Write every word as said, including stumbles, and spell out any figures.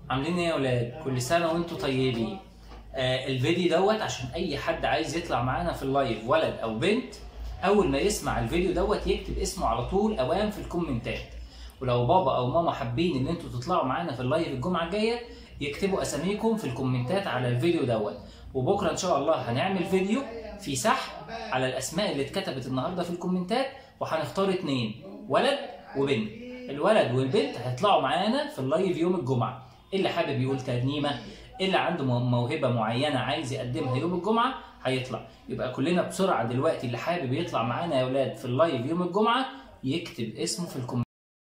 عاملين ايه يا ولاد؟ كل سنه وانتم طيبين. آه الفيديو دوت عشان اي حد عايز يطلع معانا في اللايف، ولد او بنت، اول ما يسمع الفيديو دوت يكتب اسمه على طول اوام في الكومنتات. ولو بابا او ماما حابين ان انتوا تطلعوا معانا في اللايف الجمعه الجايه، يكتبوا اساميكم في الكومنتات على الفيديو دوت. وبكره ان شاء الله هنعمل فيديو في سحب على الاسماء اللي اتكتبت النهارده في الكومنتات، وهنختار اتنين، ولد وبنت. الولد والبنت هيطلعوا معانا في اللايف يوم الجمعه. اللي حابب يقول ترنيمه، اللي عنده موهبه معينه عايز يقدمها يوم الجمعه هيطلع. يبقى كلنا بسرعه دلوقتي اللي حابب يطلع معانا يا ولاد في اللايف يوم الجمعه يكتب اسمه في الكومنتات.